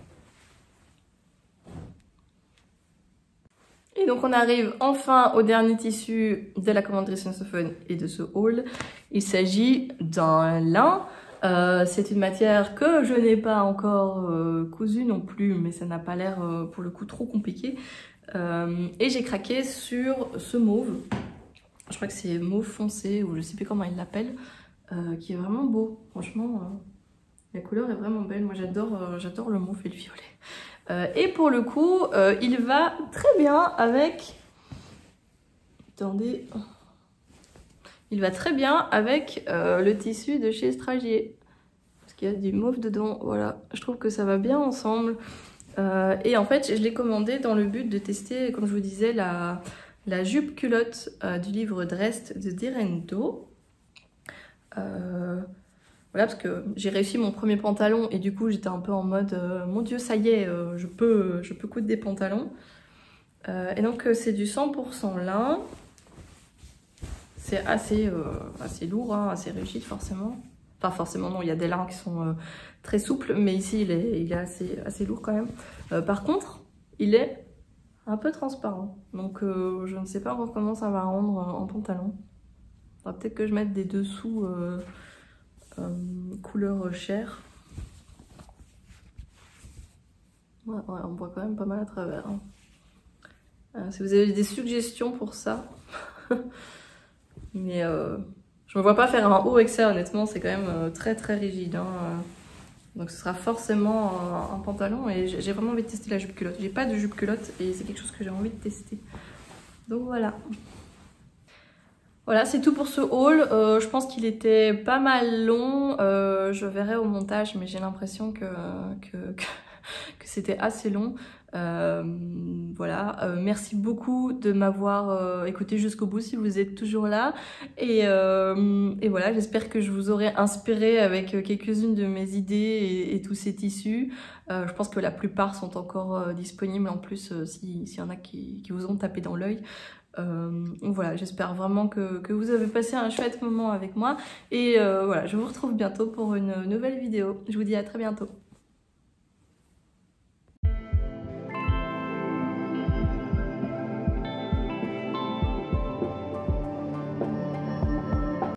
Et donc on arrive enfin au dernier tissu de la commanderie Sensophone et de ce haul. Il s'agit d'un lin. Euh, c'est une matière que je n'ai pas encore euh, cousue non plus, mais ça n'a pas l'air euh, pour le coup trop compliqué. Euh, et j'ai craqué sur ce mauve. Je crois que c'est mauve foncé ou je sais plus comment ils l'appellent, euh, qui est vraiment beau. Franchement, euh, la couleur est vraiment belle. Moi j'adore euh, j'adore le mauve et le violet. Euh, et pour le coup, euh, il va très bien avec... Attendez... Il va très bien avec euh, le tissu de chez Stragier. Parce qu'il y a du mauve dedans, voilà. Je trouve que ça va bien ensemble. Euh, et en fait, je l'ai commandé dans le but de tester, comme je vous disais, la, la jupe culotte euh, du livre Drest de Direndo. Euh, voilà, parce que j'ai réussi mon premier pantalon et du coup, j'étais un peu en mode euh, « Mon Dieu, ça y est, euh, je, peux, je peux coudre des pantalons euh, ». Et donc, euh, c'est du cent pour cent lin. C'est assez, euh, assez lourd, hein, assez rigide forcément. Enfin forcément non, il y a des lins qui sont euh, très souples, mais ici il est, il est assez, assez lourd quand même. Euh, par contre, il est un peu transparent. Donc euh, je ne sais pas encore comment ça va rendre en pantalon. Faudra peut-être que je mette des dessous euh, euh, couleur chair. Ouais, ouais, on voit quand même pas mal à travers. Hein. Euh, si vous avez des suggestions pour ça. Mais euh, je me vois pas faire un haut avec ça, honnêtement, c'est quand même euh, très très rigide. Hein. Donc ce sera forcément un, un pantalon et j'ai vraiment envie de tester la jupe culotte. J'ai pas de jupe culotte et c'est quelque chose que j'ai envie de tester. Donc voilà. Voilà, c'est tout pour ce haul. Euh, je pense qu'il était pas mal long. Euh, je verrai au montage, mais j'ai l'impression que, que, que, que c'était assez long. Euh, voilà, euh, merci beaucoup de m'avoir euh, écouté jusqu'au bout si vous êtes toujours là. Et, euh, et voilà, j'espère que je vous aurai inspiré avec quelques-unes de mes idées et, et tous ces tissus. Euh, je pense que la plupart sont encore euh, disponibles en plus euh, s'il si y en a qui, qui vous ont tapé dans l'œil. Euh, voilà, j'espère vraiment que, que vous avez passé un chouette moment avec moi et euh, voilà, je vous retrouve bientôt pour une nouvelle vidéo. Je vous dis à très bientôt.